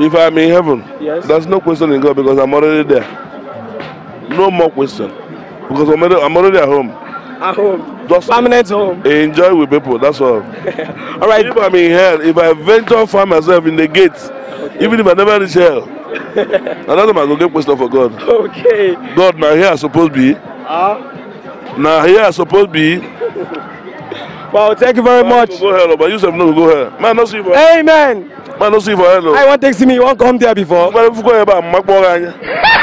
If I'm in heaven, Yes. there's no question in God because I'm already there. No more question. Because I'm already at home. At home. Just Permanent home. enjoy with people, that's all. All right. If I'm in hell, if I venture find myself in the gates, even if I never reach hell, another man go get question for God. Okay. God, now here I supposed to be. Now here I supposed to be. Well, thank you very much. Go hell, but you said no go hell. Man, no see for. Amen. Man, no see for hell. I want to see me. You want to come there before? Go